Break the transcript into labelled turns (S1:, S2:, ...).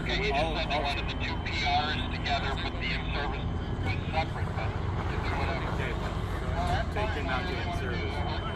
S1: Okay, you just said you wanted the two PRs together, but the in-service was separate, but you can do whatever.
S2: Okay, take him out to in-service.